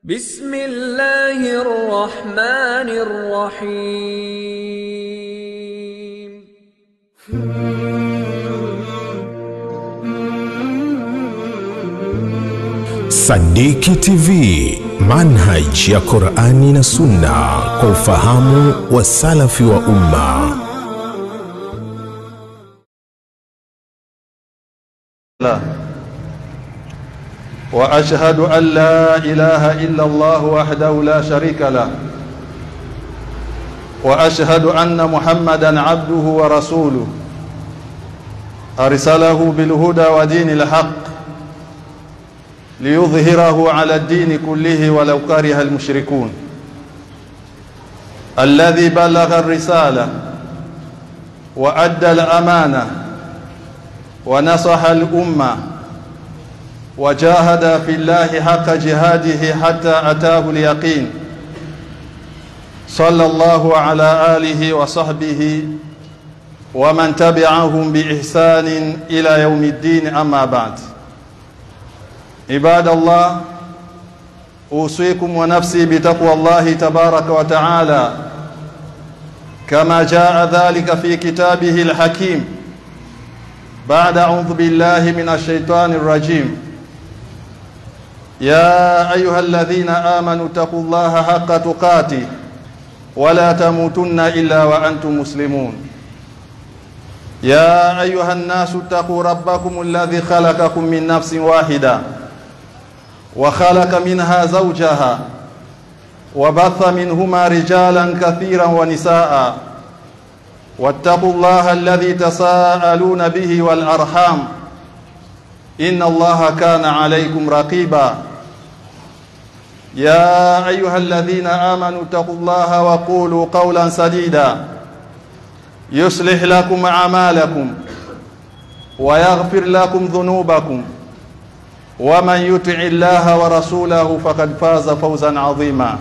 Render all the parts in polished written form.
بسم الله الرحمن الرحيم. Sadiki TV, manhaj ya Qur'ani na Sunna kwa ufahamu wa salafi wa umma. وأشهد أن لا إله إلا الله وحده لا شريك له وأشهد أن محمدًا عبده ورسوله أرسله بالهدى ودين الحق ليظهره على الدين كله ولو كره المشركون الذي بلغ الرسالة وأدى الأمانة ونصح الأمة وجاهد في الله حق جهاده حتى أتاه اليقين صلى الله على آله وصحبه ومن تبعهم بإحسان إلى يوم الدين. أما بعد، عباد الله، أوصيكم ونفسي بتقوى الله تبارك وتعالى كما جاء ذلك في كتابه الحكيم بعد أعوذ بالله من الشيطان الرجيم. يا أيها الذين آمنوا اتقوا الله حق تقاته ولا تموتن إلا وأنتم مسلمون. يا أيها الناس اتقوا ربكم الذي خلقكم من نفس واحدة وخلق منها زوجها وبث منهما رجالا كثيرا ونساء واتقوا الله الذي تساءلون به والأرحام إن الله كان عليكم رقيبا. يا أيها الذين آمنوا اتقوا الله وقولوا قولا سديدا يصلح لكم أعمالكم ويغفر لكم ذنوبكم ومن يطع الله ورسوله فقد فاز فوزا عظيما.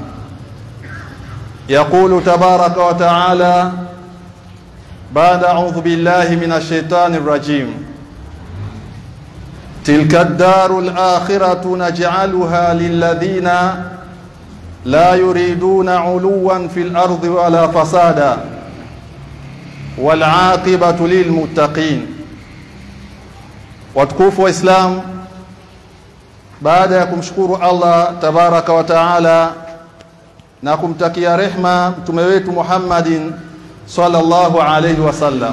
يقول تبارك وتعالى بعد أعوذ بالله من الشيطان الرجيم: تلك الدار الآخرة نجعلها للذين لا يريدون علوا في الأرض ولا فسادا والعاقبة للمتقين. وتكوف وإسلام، baada ya kumshukuru Allah tabaraka wa taala na kumtakia rehma mtume wetu Muhammadin sallallahu alayhi wasallam,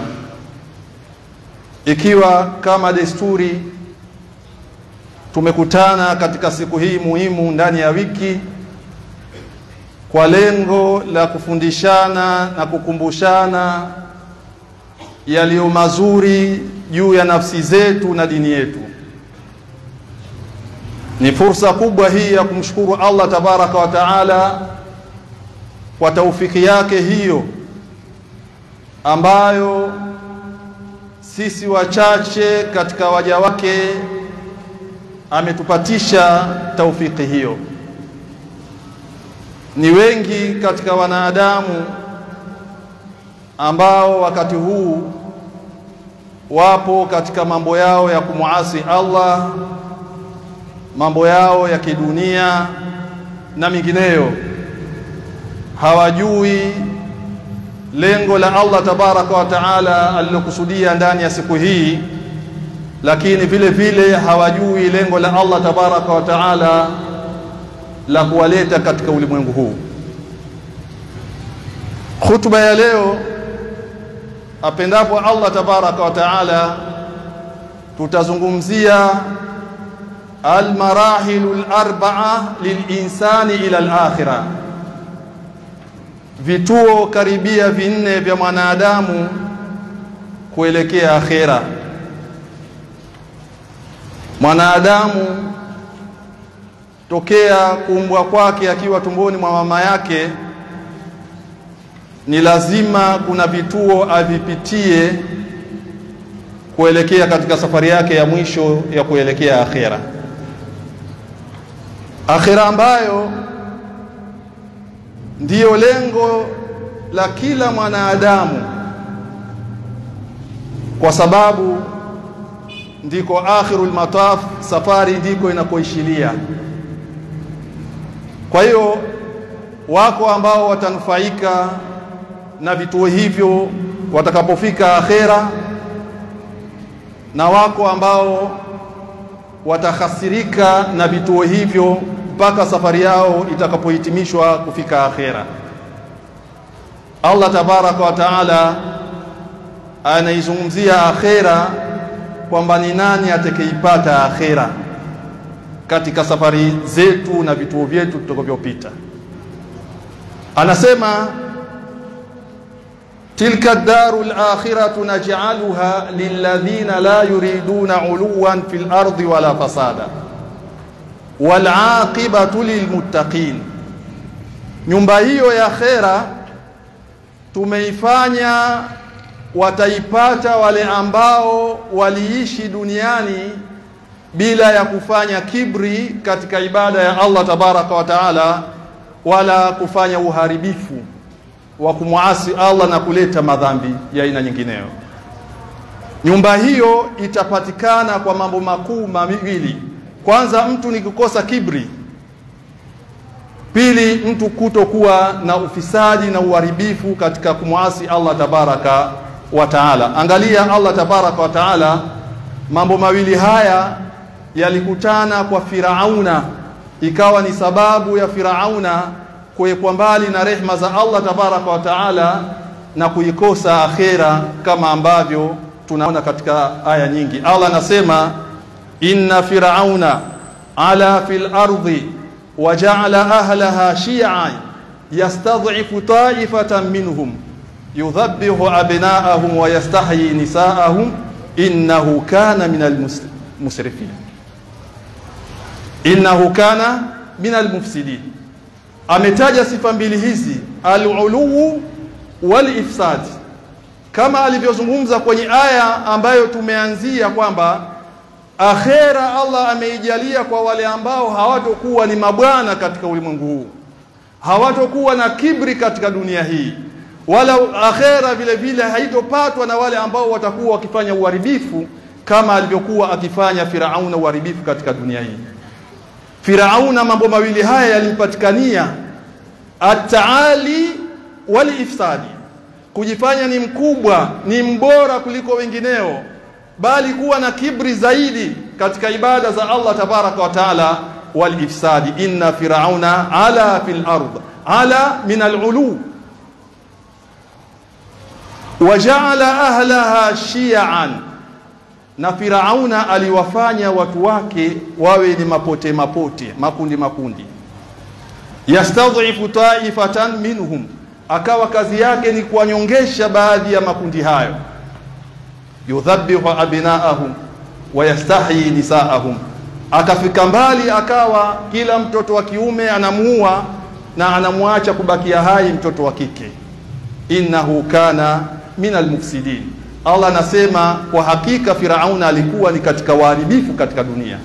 ikiwa kama desturi tumekutana katika siku hii muhimu ndani ya wiki kwa lengo la kufundishana na kukumbushana yaliyo mazuri juu ya nafsi zetu na dini yetu. Ni fursa kubwa hii ya kumshukuru Allah tabaraka wa taala kwa taufiki yake hiyo ambayo sisi wachache katika waja wake ametupatisha taufiki hiyo. Ni wengi katika wanadamu ambao wakati huu wapo katika mambo yao ya kumuasi Allah, mambo yao ya kidunia na mingineyo. Hawajui lengo la Allah tabaraka wa taala alilokusudia ndani ya siku hii, lakini vile vile hawajui lengo la Allah tabaraka wa taala la kuwaleta katika ulimwengu huu. Khutba ya leo, apendapo Allah tabaraka wa taala, tutazungumzia almarahilul arba'a lilinsani ila al-akhirah, vituo karibia vinne vya mwanadamu kuelekea akhera. Mwanadamu tokea kuumbwa kwake akiwa tumboni mwa mama yake, ni lazima kuna vituo avipitie kuelekea katika safari yake ya mwisho ya kuelekea akhera. Akhera ambayo ndiyo lengo la kila mwanadamu, kwa sababu ndiko akhirul mataf, safari ndiko inakoishilia. Kwa hiyo wako ambao watanufaika na vituo hivyo watakapofika akhera, na wako ambao watakhasirika na vituo hivyo mpaka safari yao itakapohitimishwa kufika akhera. Allah tabaraka wa taala anaizungumzia akhera kwamba ni nani atakayeipata akhera katika safari zetu na vituo vyetu tutakavyopita. Anasema tilka ad-darul akhiratu naj'aluha lilladhina la yuriduna 'uluwan fil ardi wala fasada wal 'aqibatu lilmuttaqin. Nyumba hiyo ya akhera tumeifanya wataipata wale ambao waliishi duniani bila ya kufanya kibri katika ibada ya Allah tabaraka wa taala, wala kufanya uharibifu wa kumuasi Allah na kuleta madhambi ya aina nyingineyo. Nyumba hiyo itapatikana kwa mambo makuu mawili. Kwanza, mtu ni kukosa kibri. Pili, mtu kutokuwa na ufisadi na uharibifu katika kumuasi Allah tabaraka wa taala. Angalia, Allah tabaraka wa taala, mambo mawili haya yalikutana kwa Firauna, ikawa ni sababu ya Firauna kuwekwa mbali na rehma za Allah tabaraka wa taala na kuikosa akhera, kama ambavyo tunaona katika aya nyingi. Allah anasema inna firauna ala fil ardi waja'ala ahlaha shi'an yastad'ifu ta'ifatan minhum yudhabbihu abna'ahum wa yastahyi nisa'ahum innahu kana minal musrifin, innahu kana minal mufsidin. Ametaja sifa mbili hizi, al-ulu wal-ifsad, kama alivyozungumza kwenye aya ambayo tumeanzia kwamba akhera Allah ameijalia kwa wale ambao hawatokuwa ni mabwana katika ulimwengu huu, hawatokuwa na kibri katika dunia hii, wala akhera vile vile haitopatwa na wale ambao watakuwa wakifanya uharibifu kama alivyokuwa akifanya Firauna uharibifu katika dunia hii. Firauna mambo mawili haya yalimpatikania, at-taali wal-ifsadi, kujifanya ni mkubwa, ni mbora kuliko wengineo, bali kuwa na kibri zaidi katika ibada za Allah tabaraka wa taala, wal-ifsadi. Inna firauna ala fil ard, ala min al-ulu, waja'ala ahlaha shi'an, na Firauna aliwafanya watu wake wawe ni mapote mapote, makundi makundi. Yastadhifu ta'ifatan minhum, akawa kazi yake ni kuwanyongesha baadhi ya makundi hayo. Yudhabbihu abna'ahum wa yastahyi nisa'ahum, akafika mbali akawa kila mtoto wa kiume anamuua na anamwacha kubakia hai mtoto wa kike. Innahu kana minal mufsidin. Allah anasema kwa hakika Firauna alikuwa ni katika uharibifu katika dunia.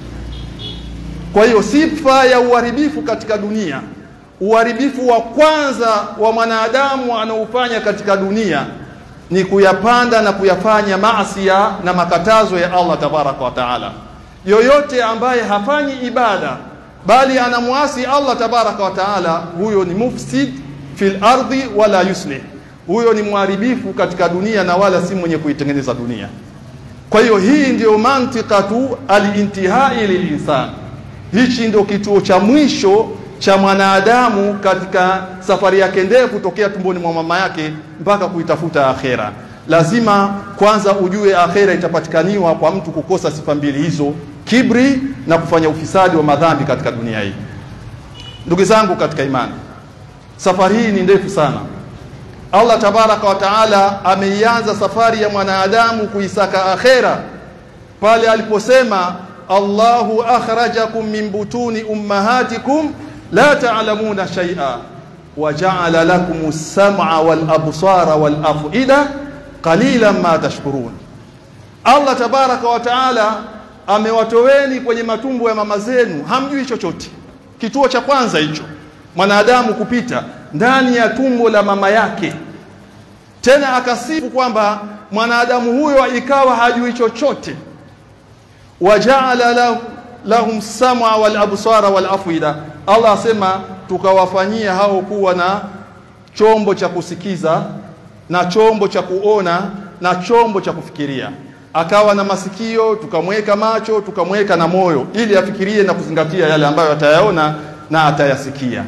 Kwa hiyo sifa ya uharibifu katika dunia, uharibifu wa kwanza wa mwanadamu anaofanya katika dunia ni kuyapanda na kuyafanya maasiya na makatazo ya Allah tabaraka wa taala. Yoyote ambaye hafanyi ibada bali anamuasi Allah tabaraka wa taala, huyo ni mufsid fil ardi wala yuslih, huyo ni muharibifu katika dunia na wala si mwenye kuitengeneza dunia. Kwa hiyo hii ndio mantiqatu al-intihai lil-insan. Hichi ndio kituo cha mwisho cha mwanadamu katika safari yake ndefu tokea tumboni mwa mama yake mpaka kuitafuta akhera. Lazima kwanza ujue akhera itapatikaniwa kwa mtu kukosa sifa mbili hizo, kibri na kufanya ufisadi wa madhambi katika dunia hii. Ndugu zangu katika imani, safari hii ni ndefu sana. Allah tabaraka wa taala ameianza safari ya mwanadamu kuisaka akhera pale aliposema Allahu akhrajakum min butuni ummahatikum la ta'lamuna shay'a wa ja'ala lakumus sam'a wal absara wal af'ida qalilan ma tashkurun. Allah tabaraka wa taala amewatoweni kwenye matumbo ya mama zenu, hamjui chochote. Kituo cha kwanza hicho, mwanadamu kupita ndani ya tumbo la mama yake. Tena akasifu kwamba mwanadamu huyo ikawa hajui chochote. Waja'ala lahum sam'a wal absara wal afida. Allah asema tukawafanyia hao kuwa na chombo cha kusikiza na chombo cha kuona na chombo cha kufikiria. Akawa na masikio, tukamweka macho, tukamweka na moyo, ili afikirie na kuzingatia yale ambayo atayaona na atayasikia.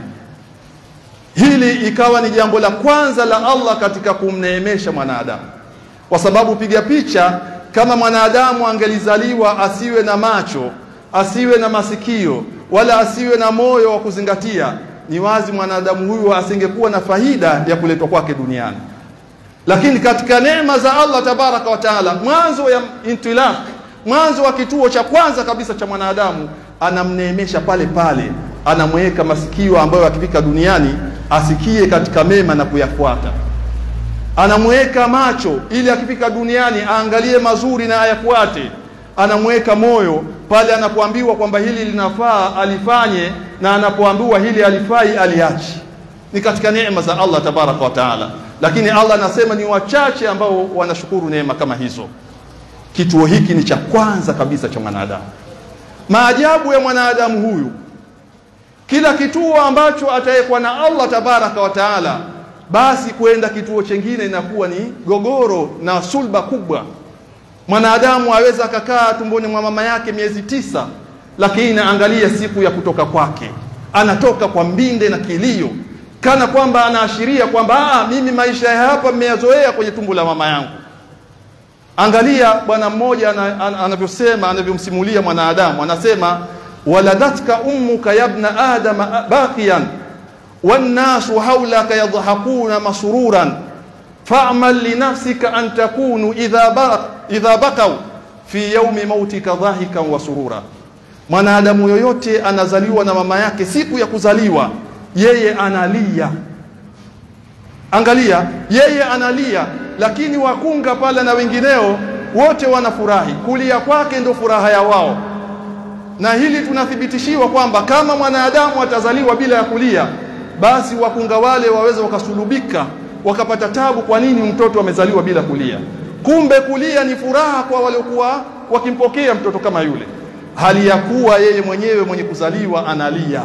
Hili ikawa ni jambo la kwanza la Allah katika kumneemesha mwanadamu. Kwa sababu piga picha, kama mwanadamu angelizaliwa asiwe na macho, asiwe na masikio, wala asiwe na moyo wa kuzingatia, ni wazi mwanadamu huyu asingekuwa na faida ya kuletwa kwake duniani. Lakini katika neema za Allah tabaraka wa taala, mwanzo ya intilaq, mwanzo wa kituo cha kwanza kabisa cha mwanadamu, anamneemesha pale pale, anamweka masikio ambayo akifika duniani asikie katika mema na kuyafuata. Anamweka macho ili akifika duniani aangalie mazuri na ayafuate. Anamweka moyo pale anapoambiwa kwamba hili linafaa alifanye, na anapoambiwa hili alifai aliachi. Ni katika neema za Allah tabaraka wa taala. Lakini Allah anasema ni wachache ambao wanashukuru neema kama hizo. Kituo hiki ni cha kwanza kabisa cha mwanadamu. Maajabu ya mwanadamu huyu, kila kituo ambacho atawekwa na Allah tabaraka wa taala, basi kwenda kituo chengine inakuwa ni gogoro na sulba kubwa. Mwanadamu aweza akakaa tumboni mwa mama yake miezi 9, lakini angalia siku ya kutoka kwake, anatoka kwa mbinde na kilio, kana kwamba anaashiria kwamba mimi maisha ya hapa nimeyazoea kwenye tumbo la mama yangu. Angalia bwana mmoja anavyosema, anavyomsimulia mwanadamu, anasema waladatka ummuka yabna adama baqiyan wannasu hawlaka yadhahakuna masruran fa'mal li nafsika an takunu idha baqaw fi yawmi mautika dhahikan wa surura. Mwanadamu yoyote anazaliwa na mama yake, siku ya kuzaliwa yeye analia. Angalia, yeye analia, lakini wakunga pale na wengineo wote wanafurahi. Kulia kwake ndio furaha ya wao. Na hili tunathibitishiwa kwamba kama mwanadamu atazaliwa bila ya kulia, basi wakunga wale waweza wakasulubika, wakapata tabu. Kwa nini mtoto amezaliwa bila kulia? Kumbe kulia ni furaha kwa waliokuwa wakimpokea mtoto kama yule, hali ya kuwa yeye mwenyewe mwenye kuzaliwa analia.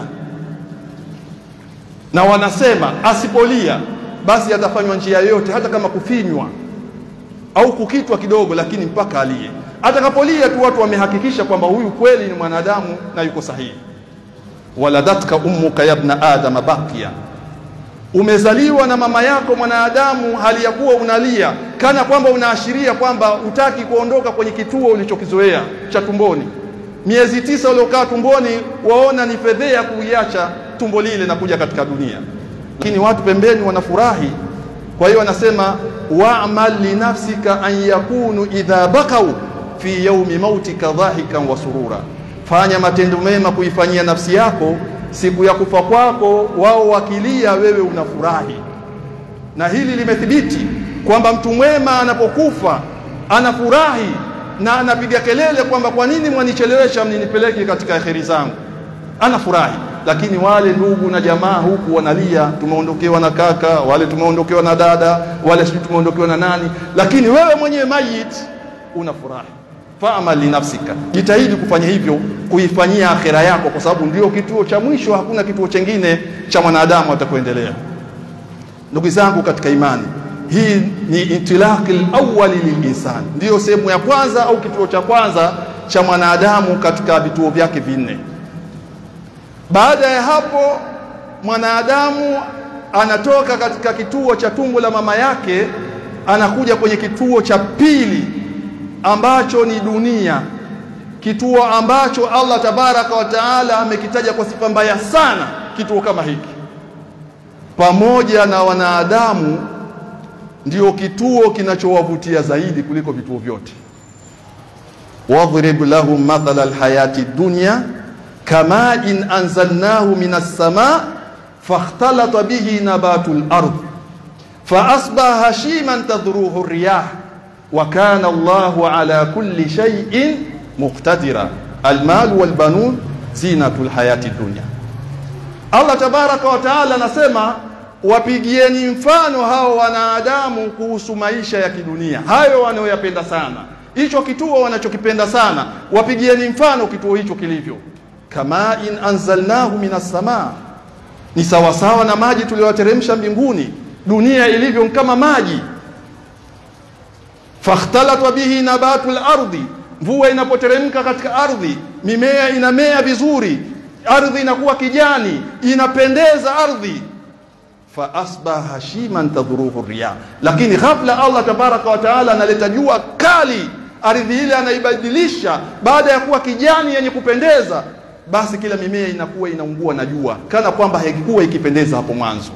Na wanasema asipolia basi atafanywa njia yoyote, hata kama kufinywa au kukitwa kidogo, lakini mpaka alie. Atakapolia tu watu wamehakikisha kwamba huyu kweli ni mwanadamu na yuko sahihi. Waladatka ummuka yabna adama baqiya, umezaliwa na mama yako mwanadamu hali ya kuwa unalia, kana kwamba unaashiria kwamba utaki kuondoka kwenye kituo ulichokizoea cha tumboni. Miezi 9 uliokaa tumboni waona ni fedhea kuiacha tumbo lile na kuja katika dunia, lakini watu pembeni wanafurahi. Kwa hiyo wanasema wa'mal li nafsika an yakunu idha baqaw fi yawmi mautika dhahikan wa surura, fanya matendo mema kuifanyia nafsi yako siku ya kufa kwako, wao wakilia wewe unafurahi. Na hili limethibiti kwamba mtu mwema anapokufa anafurahi na anapiga kelele kwamba kwa nini mwanichelewesha mninipeleke katika akhiri zangu, anafurahi. Lakini wale ndugu na jamaa huku wanalia, tumeondokewa na kaka, wale tumeondokewa na dada, wale sisi tumeondokewa na nani, lakini wewe mwenyewe mayit unafurahi. Fa'mal li nafsika, jitahidi kufanya hivyo, kuifanyia akhira yako, kwa sababu ndio kituo cha mwisho. Hakuna kituo chengine cha mwanadamu atakuendelea. Ndugu zangu katika imani, hii ni intilaqil awwali lilinsan, ndio sehemu ya kwanza au kituo cha kwanza cha mwanadamu katika vituo vyake vinne. Baada ya hapo mwanadamu anatoka katika kituo cha tumbo la mama yake, anakuja kwenye kituo cha pili ambacho ni dunia, kituo ambacho Allah tabaraka wa taala amekitaja kwa sifa mbaya sana. Kituo kama hiki pamoja na wanadamu ndio kituo kinachowavutia zaidi kuliko vituo vyote. Wadhrib lahum mathala alhayati dunya kama in anzalnahu minas samaa fakhtalata bihi nabatul ard fa asbaha hashiman tadhruhu riyah wa kana Allahu ala kulli shay'in muqtadira almal walbanun zinatul hayati dunya. Allah tabaraka wa taala anasema wapigieni mfano hao wanadamu kuhusu maisha ya kidunia, hayo wanaoyapenda sana, hicho kituo wanachokipenda sana, wapigieni mfano kituo hicho kilivyo. Kama in anzalnahu minas samaa, Ni sawasawa na maji tuliyoteremsha mbinguni. Dunia ilivyo kama maji. Fakhtalata bihi nabatul ardi, mvua inapoteremka katika ardhi, mimea inamea vizuri, ardhi inakuwa kijani, inapendeza ardhi. Fa asbaha hashiman tadhuruhu riyah, lakini ghafla Allah tabaraka wa taala analeta jua kali, ardhi ile anaibadilisha, baada ya kuwa kijani yenye kupendeza, basi kila mimea inakuwa inaungua na jua, kana kwamba haikuwa ikipendeza hapo mwanzo.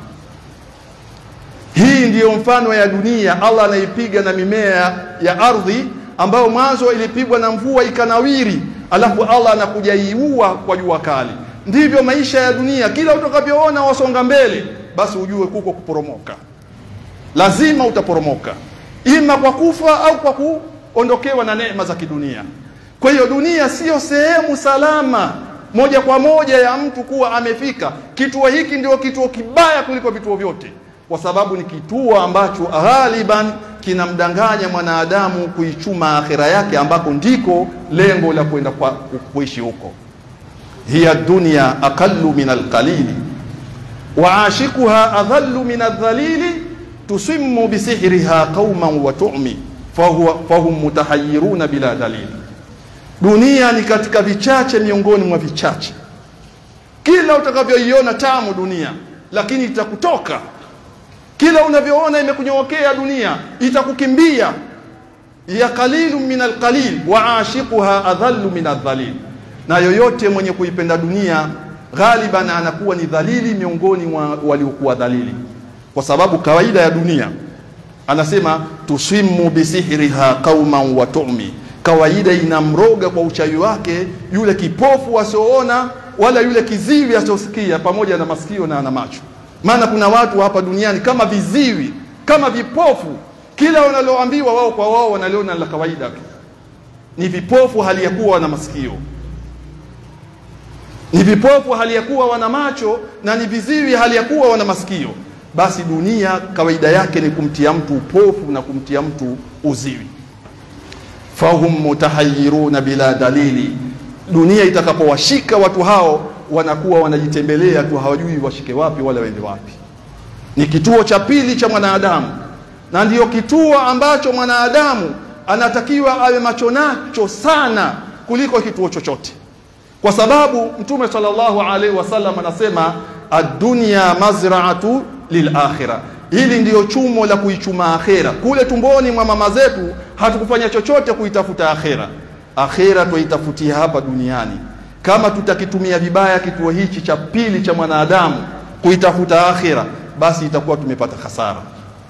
Hii ndiyo mfano ya dunia. Allah anaipiga na mimea ya ardhi ambayo mwanzo ilipigwa na mvua ikanawiri, alafu Allah anakuja iua kwa jua kali. Ndivyo maisha ya dunia, kila utakavyoona wasonga mbele, basi ujue kuko kuporomoka. Lazima utaporomoka, ima kwa kufa au kwa kuondokewa na neema za kidunia. Kwa hiyo dunia sio sehemu salama moja kwa moja ya mtu kuwa amefika. Kituo hiki ndio kituo kibaya kuliko vituo vyote, kwa sababu ni kituo ambacho ghaliban kinamdanganya mwanadamu kuichuma akhira yake, ambako ndiko lengo la kwenda kuishi huko. Hiya dunya aqallu min alqalili wa ashikuha adhallu min adhalili tusimmu bisihriha qauman wa tu'mi fahum mutahayyiruna bila dalili. Dunia ni katika vichache miongoni mwa vichache. Kila utakavyoiona tamu dunia, lakini itakutoka. Kila unavyoona imekunyookea dunia, itakukimbia. Ya qalilun min alqalil wa ashiquha adhallu min adhalil. Na yoyote mwenye kuipenda dunia ghaliban anakuwa ni dhalili miongoni mwa waliokuwa dhalili, kwa sababu kawaida ya dunia anasema tusimmu bisihriha qauman wa tu'mi, kawaida inamroga kwa uchawi wake yule kipofu asioona, wala yule kiziwi asiosikia, pamoja na masikio na ana macho. Maana kuna watu hapa duniani kama viziwi, kama vipofu, kila wanaloambiwa wao kwa wao wanaliona la kawaida. Ni vipofu hali ya kuwa wana masikio, ni vipofu hali ya kuwa wana macho, na ni viziwi hali ya kuwa wana masikio. Basi dunia kawaida yake ni kumtia mtu upofu na kumtia mtu uziwi. Fahum mutahayyiruna bila dalili. Dunia itakapowashika watu hao, wanakuwa wanajitembelea tu, hawajui washike wapi wala waende wapi. Ni kituo cha pili cha mwanadamu, na ndiyo kituo ambacho mwanadamu anatakiwa awe macho nacho sana kuliko kituo chochote, kwa sababu Mtume sallallahu alaihi wasallam anasema ad-dunya mazra'atu lil-akhirah. Hili ndiyo chumo la kuichuma akhera. Kule tumboni mwa mama zetu hatukufanya chochote kuitafuta akhera. Akhera tuitafutia hapa duniani. Kama tutakitumia vibaya kituo hichi cha pili cha mwanadamu kuitafuta akhera, basi itakuwa tumepata hasara.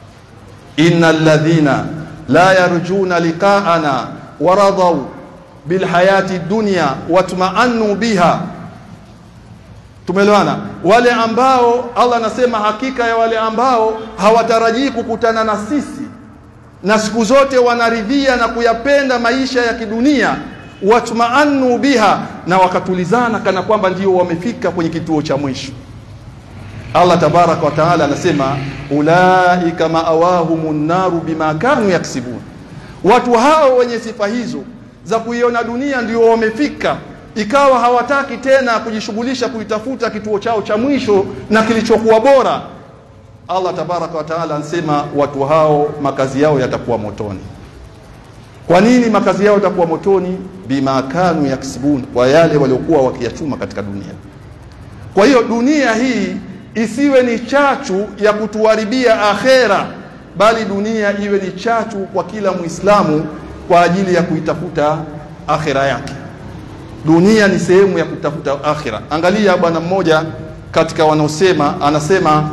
Innal ladhina la yarjuna liqa'ana waradaw bil hayati dunya watma'annu biha. Tumeelewana? Wale ambao Allah anasema hakika ya wale ambao hawatarajii kukutana na sisi na siku zote wanaridhia na kuyapenda maisha ya kidunia, watma'annu biha, na wakatulizana kana kwamba ndio wamefika kwenye kituo cha mwisho. Allah tabaraka wa taala anasema ulaika ma'awahumun naru bima kanu yaksibun. Watu hao wenye sifa hizo za kuiona dunia ndio wamefika, ikawa hawataki tena kujishughulisha kuitafuta kituo chao cha mwisho na kilichokuwa bora. Allah tabaraka wa taala anasema watu hao makazi yao yatakuwa motoni. Kwa nini makazi yao yatakuwa motoni? Bima kanu yaksibun, kwa yale waliokuwa wakiyachuma katika dunia. Kwa hiyo dunia hii isiwe ni chachu ya kutuharibia akhera, bali dunia iwe ni chachu kwa kila Muislamu kwa ajili ya kuitafuta akhera yake. Dunia ni sehemu ya kutafuta akhira. Angalia bwana mmoja katika wanaosema, anasema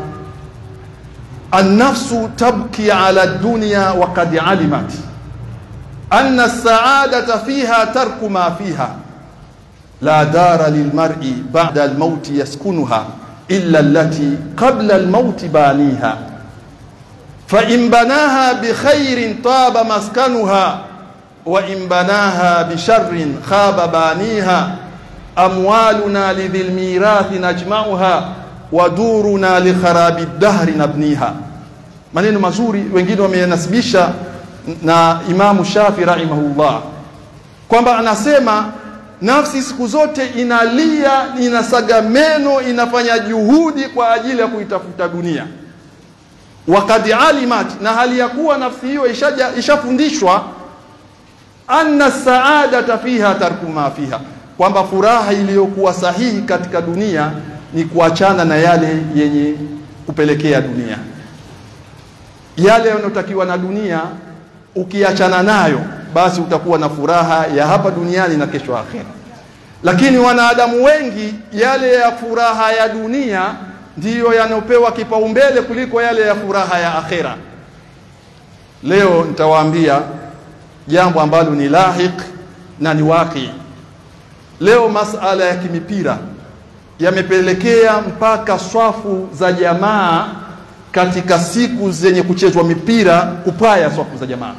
an-nafsu tabki ala dunya wa qad alimat anna as-sa'adata fiha tarku ma fiha la dara lilmar'i ba'da al-maut yaskunuha illa allati qabla al-maut baniha fa in banaha bi khairin taba maskanuha wa in banaha bi sharrin khaba baniha amwaluna lidhil mirathi najma'uha wa duruna li kharabi dahri nabniha. Maneno mazuri, wengine wameyanasibisha na Imamu Shafi rahimahullah, kwamba anasema nafsi siku zote inalia, inasaga meno, inafanya juhudi kwa ajili ya kuitafuta dunia. Wakad alimat, na hali ya kuwa nafsi hiyo ishafundishwa, anna saadata fiha tarku ma fiha, kwamba furaha iliyokuwa sahihi katika dunia ni kuachana na yale yenye kupelekea dunia. Yale yanotakiwa na dunia ukiachana nayo, basi utakuwa na furaha ya hapa duniani na kesho akhera. Lakini wanadamu wengi, yale ya furaha ya dunia ndiyo yanopewa kipaumbele kuliko yale ya furaha ya akhera. Leo nitawaambia jambo ambalo ni lahiq na ni waqi. Leo masala ya kimipira yamepelekea mpaka swafu za jamaa katika siku zenye kuchezwa mipira kupaya swafu za jamaa.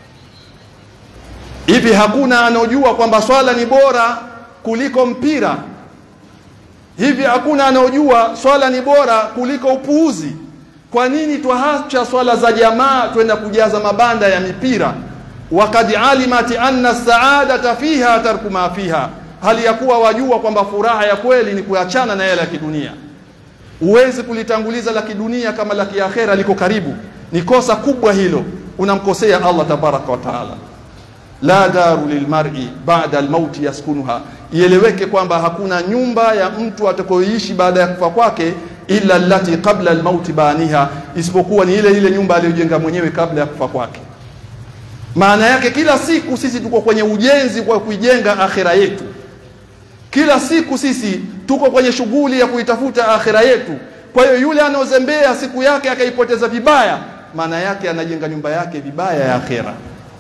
Hivi hakuna anojua kwamba swala ni bora kuliko mpira? Hivi hakuna anojua swala ni bora kuliko upuuzi? Kwa nini tuacha swala za jamaa twenda kujaza mabanda ya mipira? Wakad alimati anna saadata fiha tarku ma fiha, hali ya kuwa wajua kwamba furaha ya kweli ni kuachana na yale ya kidunia. Uwezi kulitanguliza la kidunia kama la kiakhera liko karibu. Ni kosa kubwa hilo, unamkosea Allah tabaraka wa taala. La daru lilmar'i ba'da almauti yaskunuha, ieleweke kwamba hakuna nyumba ya mtu atakayoishi baada ya kufa kwake illa allati qabla almauti baniha, isipokuwa ni ile ile nyumba aliyojenga mwenyewe kabla ya kufa kwake. Maana yake kila siku sisi tuko kwenye ujenzi kwa kuijenga akhira yetu. Kila siku sisi tuko kwenye shughuli ya kuitafuta akhira yetu. Kwa hiyo yule anaozembea siku yake akaipoteza vibaya, maana yake anajenga nyumba yake vibaya ya akhira.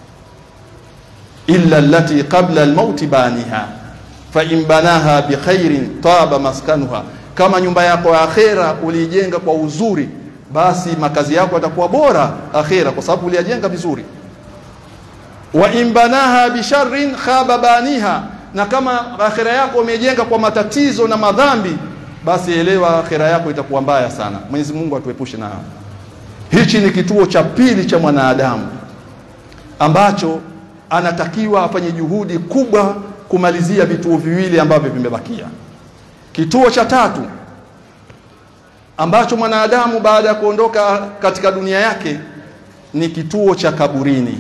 Illa allati qabla almaut baniha fa in banaha bi khairin taba maskanuha, kama nyumba yako ya akhira ulijenga kwa uzuri, basi makazi yako yatakuwa bora akhira kwa sababu ulijenga vizuri. Wa in banaha bi sharrin khaba baniha, na kama akhira yako umejenga kwa matatizo na madhambi, basi elewa akhira yako itakuwa mbaya sana. Mwenyezi Mungu atuepushe na hayo. Hichi ni kituo cha pili cha mwanadamu ambacho anatakiwa afanye juhudi kubwa kumalizia vituo viwili ambavyo vimebakia. Kituo cha tatu ambacho mwanadamu baada ya kuondoka katika dunia yake ni kituo cha kaburini.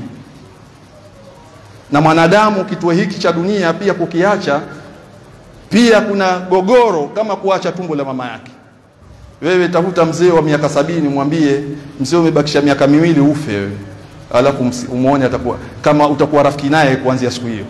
Na mwanadamu kituo hiki cha dunia pia kukiacha, pia kuna gogoro kama kuacha tumbo la mama yake. Wewe tafuta mzee wa miaka 70 mwambie mzee umebakisha miaka 2 ufe wewe, alafu umuone atakuwa kama utakuwa rafiki naye kuanzia siku hiyo.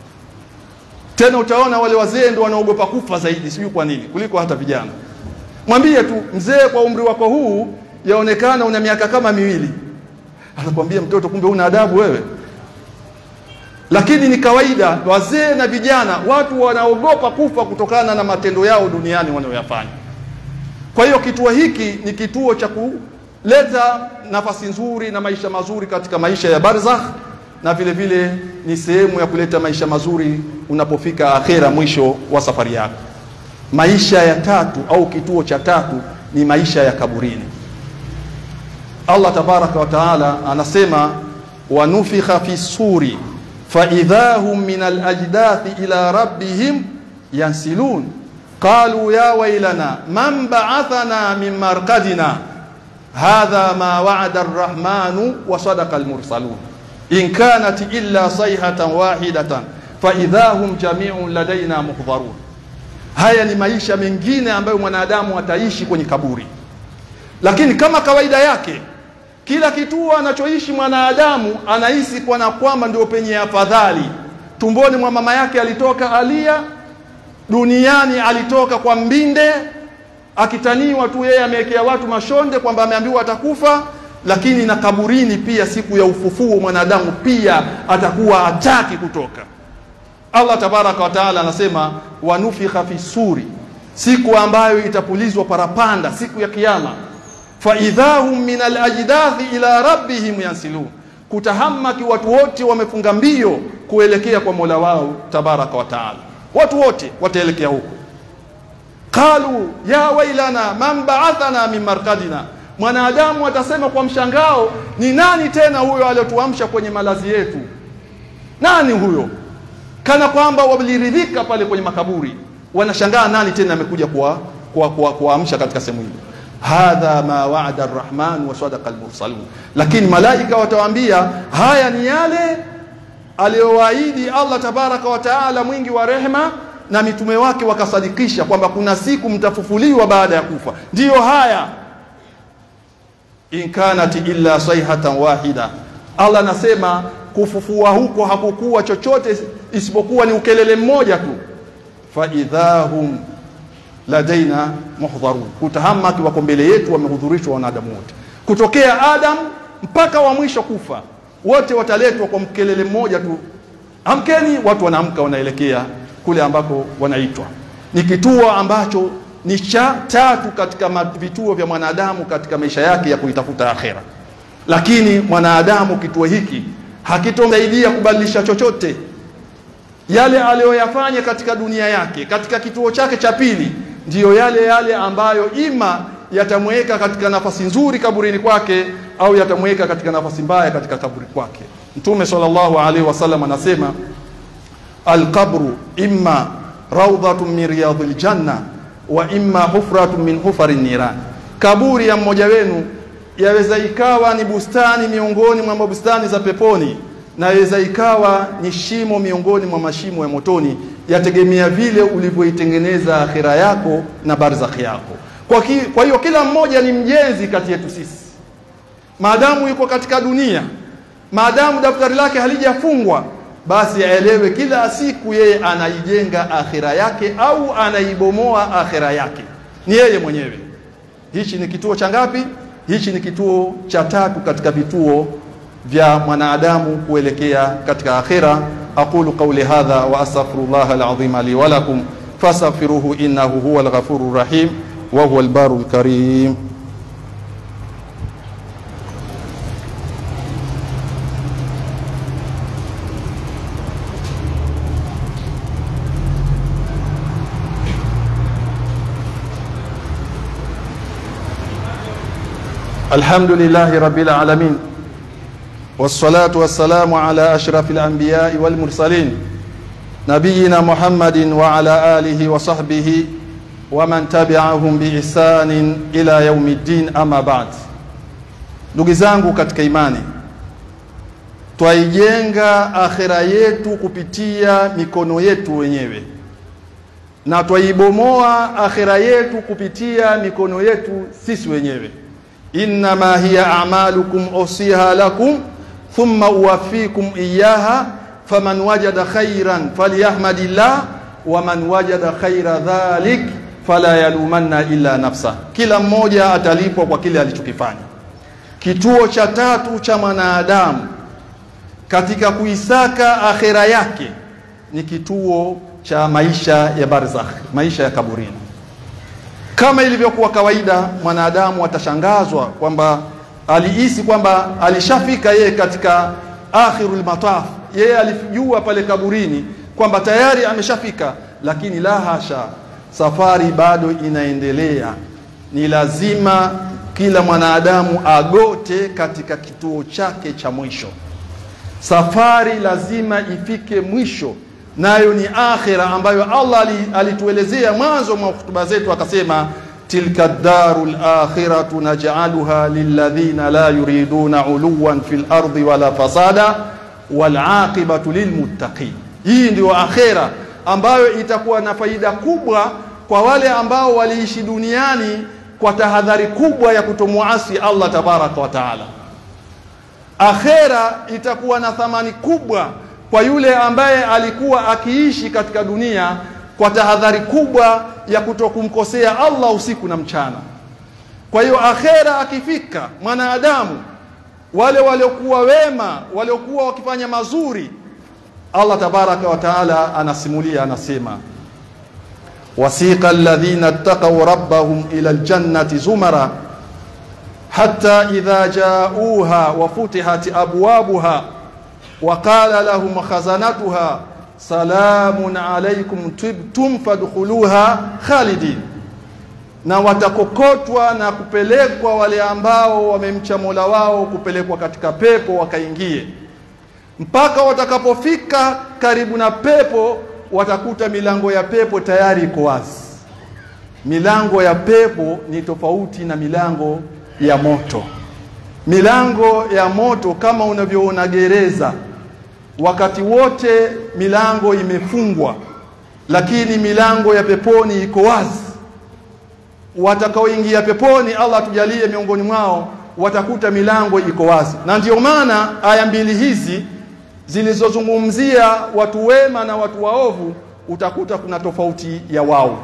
Tena utaona wale wazee ndio wanaogopa kufa zaidi, sijui kwa nini, kuliko hata vijana. Mwambie tu mzee, kwa umri wako huu yaonekana una miaka kama 2. Anakuambia mtoto, kumbe una adabu wewe. Lakini ni kawaida wazee na vijana, watu wanaogopa kufa kutokana na matendo yao duniani wanayoyafanya. Kwa hiyo kituo hiki ni kituo cha kuleta nafasi nzuri na maisha mazuri katika maisha ya barzakh, na vile vile ni sehemu ya kuleta maisha mazuri unapofika akhera, mwisho wa safari yako. Maisha ya tatu au kituo cha tatu ni maisha ya kaburini. Allah tabaraka wa taala anasema, wa nufikha fi suri fa idhahum min al-ajdathi ila rabbihim yansilun qalu ya waylana man ba'athana min marqadina hadha ma wa'ada ar-rahmanu wa sadaqa al-mursalun in kanat illa sayhatan wahidatan fa idhahum jami'un ladaina muhdharun. Haya ni maisha mengine ambayo mwanadamu ataishi kwenye kaburi. Lakini kama kawaida yake, kila kituo anachoishi mwanadamu anahisi kwa kwamba ndio penye afadhali. Tumboni mwa mama yake alitoka alia, duniani alitoka kwa mbinde, akitaniwa tu yeye amewekea watu mashonde kwamba ameambiwa atakufa. Lakini na kaburini pia siku ya ufufuo mwanadamu pia atakuwa hataki kutoka. Allah tabaraka wa taala anasema, wanufikha fi suri, siku ambayo itapulizwa parapanda, siku ya kiyama. Fa idhahum min al-ajdathi ila rabbihim yansilun, kutahamaki watu wote wamefunga mbio kuelekea kwa Mola wao tabaraka wa taala. Watu wote wataelekea huko. Qalu ya wailana man ba'athana min marqadina, mwanadamu atasema kwa mshangao, ni nani tena huyo aliyotuamsha kwenye malazi yetu? Nani huyo? kana kwamba waliridhika pale kwenye makaburi, wanashangaa nani tena amekuja kuamsha katika sehemu hiyo. Hadha ma wa'ada ar-rahman wa sadaqa al-mursalun. Lakini malaika watawaambia haya ni yale aliyowaahidi Allah tabaraka wa taala mwingi wa rehema, na mitume wake wakasadikisha kwamba kuna siku mtafufuliwa baada ya kufa. Ndiyo haya, in kanat illa sayhatan wahida. Allah anasema kufufua huko hakukuwa chochote isipokuwa ni ukelele mmoja tu. Fa idhahum ladaina muhdharun, kutahamaki wako mbele yetu, wamehudhurishwa wanadamu wote kutokea Adam mpaka wa mwisho kufa, wote wataletwa kwa mkelele mmoja tu. Amkeni, watu wanaamka, wanaelekea kule ambako wanaitwa. Ni kituo ambacho ni cha tatu katika vituo vya mwanadamu katika maisha yake ya kuitafuta akhera. Lakini mwanadamu kituo hiki hakitomsaidia kubadilisha chochote. Yale aliyoyafanya katika dunia yake, katika kituo chake cha pili, ndiyo yale ambayo ima yatamweka katika nafasi nzuri kaburini kwake au yatamweka katika nafasi mbaya katika kaburi kwake. Mtume sallallahu alaihi wasallam anasema, al-qabru imma rawdatun min riyadil janna wa imma hufratun min hufarin niran. Kaburi ya mmoja wenu yaweza ikawa ni bustani miongoni mwa bustani za peponi, na yaweza ikawa ni shimo miongoni mwa mashimo ya motoni. Yategemea vile ulivyoitengeneza akhira yako na barzakh yako. Kwa hiyo kila mmoja ni mjenzi kati yetu sisi. Maadamu yuko katika dunia, maadamu daftari lake halijafungwa, basi aelewe kila siku yeye anaijenga akhira yake au anaibomoa akhira yake. Ni yeye mwenyewe. Hichi ni kituo cha ngapi? Hichi ni kituo cha tatu katika vituo vya mwanadamu kuelekea katika akhira. Aqulu qawli hadha wa astaghfirullah al-azim li wa lakum fastaghfiruhu innahu huwal ghafurur rahim wa huwal barul karim. Alhamdulillahi rabbil alamin, wassalatu wassalamu ala ashrafil anbiya'i wal mursalin, nabiyina Muhammadin wa ala alihi wa sahbihi wa man tabi'ahum bi ihsanin ila yaumiddin, amma ba'd. Ndugu zangu katika imani, twaijenga akhira yetu kupitia mikono yetu wenyewe, na twaibomoa akhira yetu kupitia mikono yetu sisi wenyewe. Innama hiya a'malukum usiha lakum thumma uwafikum iyaha faman wajada khairan falyahmadillah wa man wajada khaira dhalik fala yalumanna illa nafsa. Kila mmoja atalipwa kwa kile alichokifanya. Kituo cha tatu cha mwanadamu katika kuisaka akhira yake ni kituo cha maisha ya barzakh, maisha ya kaburini. Kama ilivyokuwa kawaida, mwanadamu atashangazwa kwamba alihisi kwamba alishafika yeye katika akhirul mataf. Yeye alijua pale kaburini kwamba tayari ameshafika, lakini la hasha, safari bado inaendelea. Ni lazima kila mwanadamu agote katika kituo chake cha mwisho. Safari lazima ifike mwisho, nayo ni akhira ambayo Allah alituelezea mwanzo mwa hutuba zetu, akasema tilka darul akhiratu naj'aluha lilladhina la yuriduna uluwan fil ardi wala fasada wal aqibatu lilmuttaqin. Hii ndio akhira ambayo itakuwa na faida kubwa kwa wale ambao waliishi duniani kwa tahadhari kubwa ya kutomuasi Allah tabaraka wa taala. Akhira itakuwa na thamani kubwa kwa yule ambaye alikuwa akiishi katika dunia kwa tahadhari kubwa ya kutokumkosea Allah usiku na mchana. Kwa hiyo akhera akifika mwanadamu, wale waliokuwa wema, waliokuwa wakifanya mazuri, Allah tabaraka wa taala anasimulia, anasema wasiqa alladhina ittaqaw rabbahum ila aljannati zumara hatta idha ja'uha wa futihat abwabuha wa qala lahum khazanatuha salamun alaykum tibtum fadkhuluha khalidin. Na watakokotwa na kupelekwa wale ambao wamemcha Mola wao, kupelekwa katika pepo wakaingie. mpaka watakapofika karibu na pepo watakuta milango ya pepo tayari iko wazi. Milango ya pepo ni tofauti na milango ya moto. Milango ya moto kama unavyoona gereza, wakati wote milango imefungwa, lakini milango ya peponi iko wazi. Watakaoingia peponi, Allah tujalie miongoni mwao, watakuta milango iko wazi. Na ndio maana aya mbili hizi zilizozungumzia watu wema na watu waovu, utakuta kuna tofauti ya wao.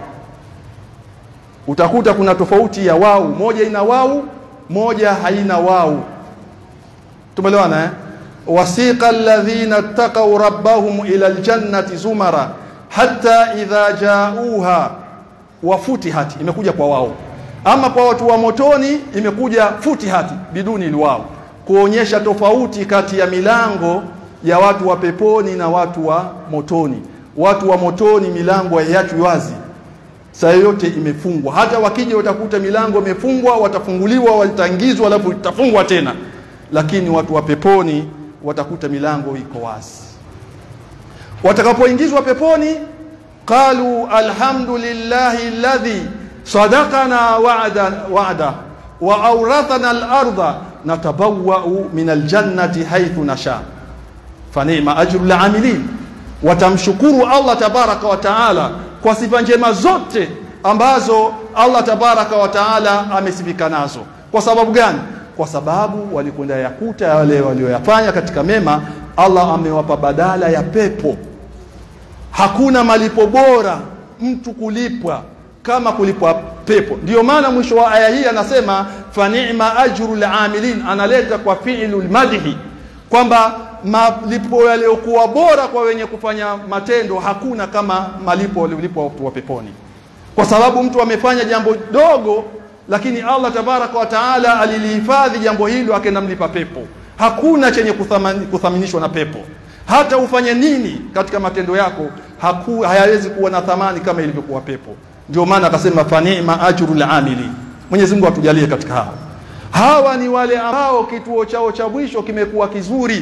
Utakuta kuna tofauti ya wao, moja ina wao, moja haina wao. Tumeelewana eh? Wasiqa alladhina taqaw rabbahum ila aljannati zumara hatta idha ja'uha wa futihati, imekuja kwa wao. Ama kwa watu wa motoni imekuja futihati biduni alwao, kuonyesha tofauti kati ya milango ya watu wa peponi na watu wa motoni. Watu wa motoni milango haiachwi wazi, saa yote imefungwa. Hata wakija utakuta milango imefungwa, watafunguliwa, wataingizwa, alafu itafungwa tena. Lakini watu wa peponi watakuta milango iko wazi. Watakapoingizwa peponi, qalu alhamdulillahi alladhi sadaqana wa'da wa awrathana al-ardha natabawwa'u min al-jannati haythu nasha fa ni'ma ajrul 'amilin. Watamshukuru Allah tabaraka wa taala kwa sifa njema zote ambazo Allah tabaraka wa taala amesifika nazo. Kwa sababu gani? Kwa sababu walikwenda yakuta wale walioyafanya katika mema, Allah amewapa badala ya pepo. Hakuna malipo bora mtu kulipwa kama kulipwa pepo. Ndio maana mwisho wa aya hii anasema fa ni'ma ajrul 'amilin, analeta kwa fi'lul madhi, kwamba malipo yaliyokuwa bora kwa wenye kufanya matendo hakuna kama malipo walipwa watu wa peponi. Kwa sababu mtu amefanya jambo dogo, lakini Allah tabaraka wa taala alilihifadhi jambo hilo akaenda mlipa pepo. Hakuna chenye kuthaminishwa na pepo. Hata ufanye nini katika matendo yako hayawezi kuwa na thamani kama ilivyokuwa pepo. Ndio maana akasema fa ni'ma ajrul 'amili. Mwenyezi Mungu atujalie katika hao. Hawa ni wale ambao kituo chao cha mwisho kimekuwa kizuri.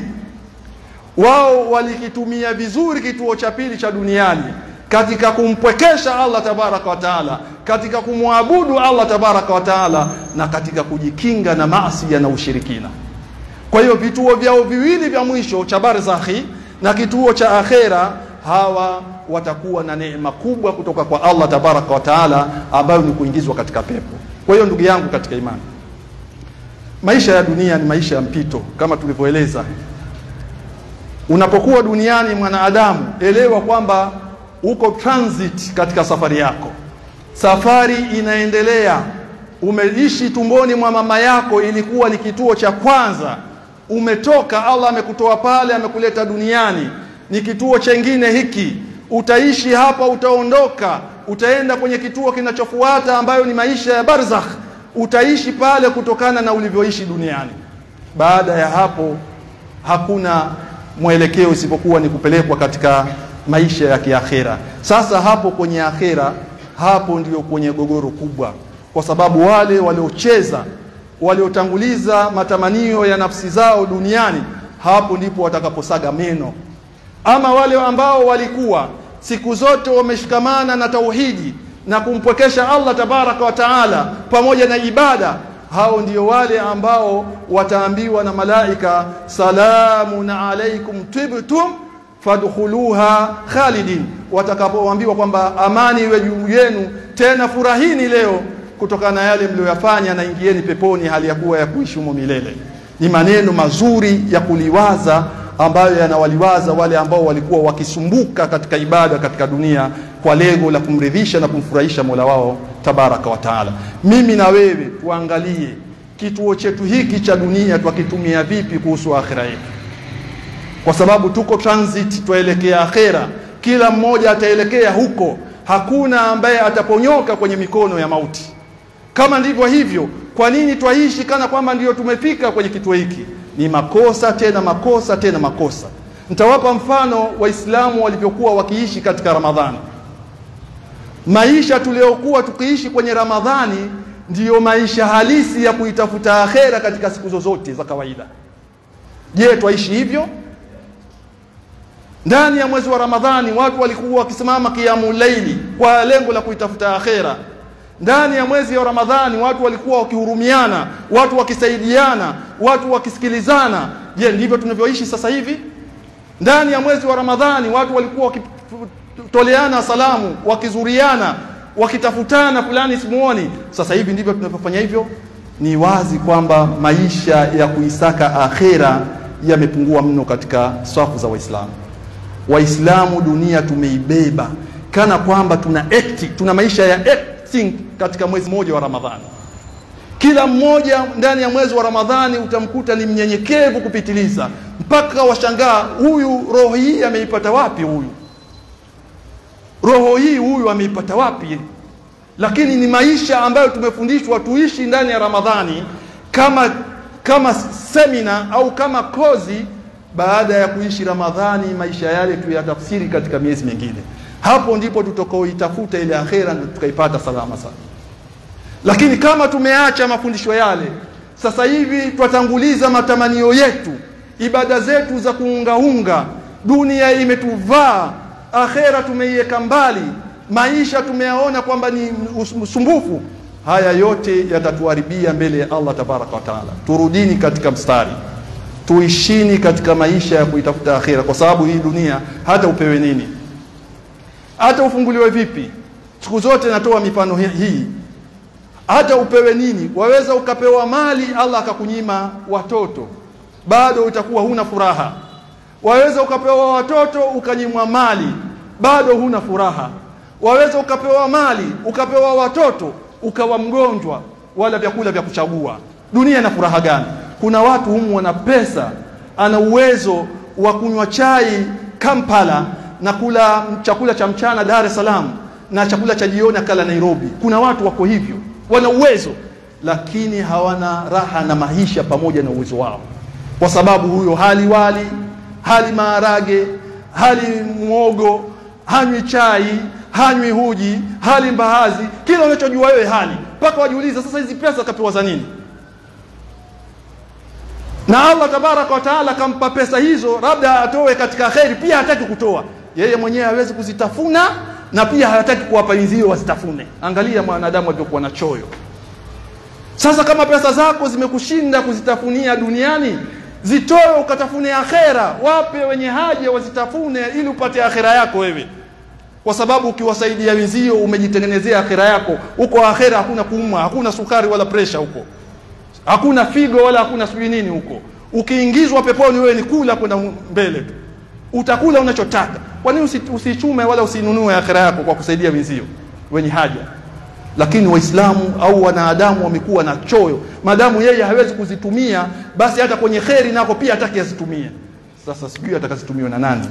Wao walikitumia vizuri kituo cha pili cha duniani katika kumpwekesha Allah tabaraka wa taala, katika kumwabudu Allah tabaraka wa taala, na katika kujikinga na maasi na ushirikina. Kwa hiyo vituo vyao viwili vya mwisho cha barzakhi na kituo cha akhera, hawa watakuwa na neema kubwa kutoka kwa Allah tabaraka wa taala, ambayo ni kuingizwa katika pepo. Kwa hiyo ndugu yangu katika imani, maisha ya dunia ni maisha ya mpito kama tulivyoeleza. Unapokuwa duniani mwanadamu, elewa kwamba uko transit katika safari yako. Safari inaendelea. Umeishi tumboni mwa mama yako, ilikuwa ni kituo cha kwanza. Umetoka, Allah amekutoa pale, amekuleta duniani, ni kituo chengine hiki. Utaishi hapa, utaondoka, utaenda kwenye kituo kinachofuata ambayo ni maisha ya barzakh. Utaishi pale kutokana na ulivyoishi duniani. Baada ya hapo hakuna mwelekeo isipokuwa ni kupelekwa katika maisha ya kiakhera. Sasa hapo kwenye akhera, hapo ndio kwenye gogoro kubwa, kwa sababu wale waliocheza, waliotanguliza matamanio ya nafsi zao duniani, hapo ndipo watakaposaga meno. Ama wale ambao walikuwa siku zote wameshikamana na tauhidi na kumpwekesha Allah tabaraka wa taala pamoja na ibada, hao ndio wale ambao wataambiwa na malaika salamun alaikum tibtum fadkhuluha khalidin. Watakapoambiwa kwamba amani iwe juu yenu, tena furahini leo kutokana na yale mlioyafanya, na ingieni peponi hali ya kuwa ya kuishi humo milele. Ni maneno mazuri ya kuliwaza ambayo yanawaliwaza wale ambao walikuwa wakisumbuka katika ibada katika dunia kwa lengo la kumridhisha na kumfurahisha Mola wao tabaraka wa taala. Mimi na wewe tuangalie kituo chetu hiki cha dunia tukitumia vipi kuhusu akhira yetu, kwa sababu tuko transit, tuelekea akhira. Kila mmoja ataelekea huko, hakuna ambaye ataponyoka kwenye mikono ya mauti. Kama ndivyo hivyo, kwa nini twaishi kana kwamba ndio tumefika kwenye kituo hiki? Ni makosa tena makosa tena makosa. Nitawapa mfano Waislamu walivyokuwa wakiishi katika Ramadhani. Maisha tuliokuwa tukiishi kwenye Ramadhani ndiyo maisha halisi ya kuitafuta akhera katika siku zozote za kawaida. Je, twaishi hivyo? Ndani ya mwezi wa Ramadhani watu walikuwa wakisimama qiyamul layli kwa lengo la kuitafuta akhera. Ndani ya mwezi wa Ramadhani watu walikuwa wakihurumiana, watu wakisaidiana, watu wakisikilizana. Je, ndivyo tunavyoishi sasa hivi? Ndani ya mwezi wa Ramadhani watu walikuwa wakitoleana salamu, wakizuriana, wakitafutana fulani simuoni. Sasa hivi ndivyo tunavyofanya hivyo? Ni wazi kwamba maisha ya kuisaka akhera yamepungua mno katika safu za Waislamu. Waislamu dunia tumeibeba kana kwamba tuna maisha ya acting katika mwezi mmoja wa Ramadhani. Kila mmoja ndani ya mwezi wa Ramadhani utamkuta ni mnyenyekevu kupitiliza, mpaka washangaa, huyu roho hii ameipata wapi huyu? Roho hii huyu ameipata wapi? Lakini ni maisha ambayo tumefundishwa tuishi ndani ya Ramadhani kama semina au kama kozi. Baada ya kuishi Ramadhani, maisha yale tuyatafsiri katika miezi mingine. Hapo ndipo tutakaoitafuta ile akhera na tukaipata salama sana. Lakini kama tumeacha mafundisho yale, sasa hivi twatanguliza matamanio yetu, ibada zetu za kuungaunga, dunia imetuvaa, akhera tumeiweka mbali, maisha tumeyaona kwamba ni usumbufu. Haya yote yatatuharibia mbele ya Allah tabaraka wa taala. Turudini katika mstari, tuishini katika maisha ya kuitafuta akhera, kwa sababu hii dunia hata upewe nini, hata ufunguliwe vipi, siku zote natoa mifano hii, hata upewe nini, waweza ukapewa mali Allah akakunyima watoto, bado utakuwa huna furaha. Waweza ukapewa watoto ukanyimwa mali, bado huna furaha. Waweza ukapewa mali, ukapewa watoto, ukawa mgonjwa, wala vyakula vya kuchagua. Dunia ina furaha gani? Kuna watu humu wana pesa, ana uwezo wa kunywa chai Kampala na kula chakula cha mchana Dar es Salaam na chakula cha jioni akala Nairobi. Kuna watu wako hivyo, wana uwezo, lakini hawana raha na maisha pamoja na uwezo wao, kwa sababu huyo hali wali, hali maharage, hali muogo, hanywi chai, hanywi huji, hali mbahazi, kila unachojua wewe hali. Mpaka wajiuliza, sasa hizi pesa kapewa za nini? Na Allah tabaraka wa taala kampa pesa hizo, labda atoe katika khairi, pia hataki kutoa. Yeye mwenyewe hawezi kuzitafuna na pia hataki kuwapa wenzio wasitafune. Angalia mwanadamu alivyokuwa na choyo. Sasa kama pesa zako zimekushinda kuzitafunia duniani, zitoe ukatafune akhera, wape wenye haja wazitafune ili upate akhera yako wewe. Kwa sababu ukiwasaidia wenzio umejitengenezea akhera yako. Huko akhera hakuna kuumwa, hakuna sukari wala pressure huko. Hakuna figo wala hakuna sijui nini huko. Ukiingizwa peponi wewe ni kula kwenda mbele tu. Utakula unachotaka. Kwa nini usichume wala usinunue akhera yako kwa kusaidia wenzio wenye haja? Lakini Waislamu au wanadamu wamekuwa na choyo. Madamu yeye hawezi kuzitumia, basi hata kwenye kheri nako pia hataki azitumie. Sasa sijui atakazitumiwa na nani?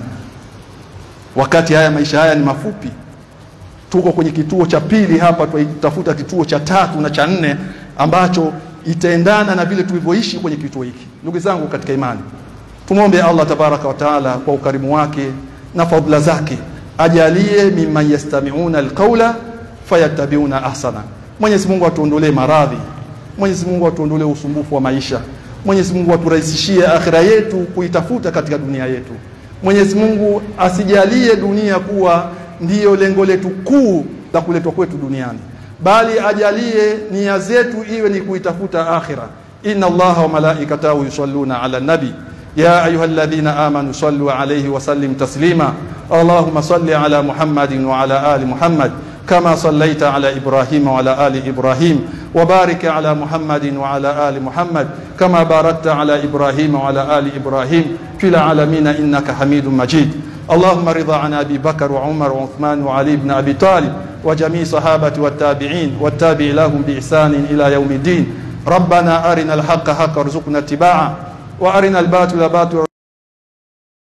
Wakati haya maisha haya ni mafupi. Tuko kwenye kituo cha pili hapa, tutafuta kituo cha 3 na cha 4 ambacho itaendana na vile tulivyoishi kwenye kituo hiki. Ndugu zangu katika imani, tumombe Allah tabaraka wa taala kwa ukarimu wake na fadhila zake ajalie mimman yastami'una alqawla fayattabi'una ahsana. Mwenyezi Mungu atuondolee maradhi, Mwenyezi Mungu atuondolee usumbufu wa maisha, Mwenyezi Mungu aturahisishie akhira yetu kuitafuta katika dunia yetu. Mwenyezi Mungu asijalie dunia kuwa ndiyo lengo letu kuu la kuletwa kwetu duniani, bali ajalie nia zetu iwe ni kuitafuta akhira. Inna Allaha wa malaikatahu yusalluna ala nabi ya ayyuhalladhina amanu sallu alayhi wa sallim taslima. Allahumma salli ala Muhammadin wa ala ali Muhammad kama sallaita ala Ibrahim wa ala ali Ibrahim, wa barik ala Muhammadin wa ala ali Muhammad kama barakta ala Ibrahim wa ala ali Ibrahim fil alamin innaka Hamidum Majid. اللهم رضى عن أبي بكر وعمر وعثمان وعلي بن أبي طالب وجميع صحابة والتابعين والتابع لهم بإحسان إلى يوم الدين. ربنا أرنا الحق حقا وارزقنا اتباعه وأرنا الباطل باطلا